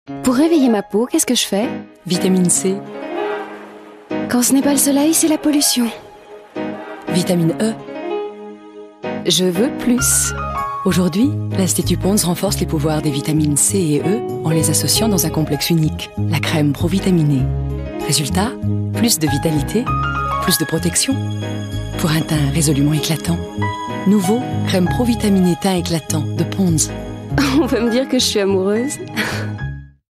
Pour réveiller ma peau, qu'est-ce que je fais? Vitamine C. Quand ce n'est pas le soleil, c'est la pollution. Vitamine E. Je veux plus. Aujourd'hui, l'Institut Pond's renforce les pouvoirs des vitamines C et E en les associant dans un complexe unique, la crème provitaminée. Résultat, plus de vitalité, plus de protection. Pour un teint résolument éclatant. Nouveau, crème provitaminée teint éclatant de Pond's. On peut me dire que je suis amoureuse?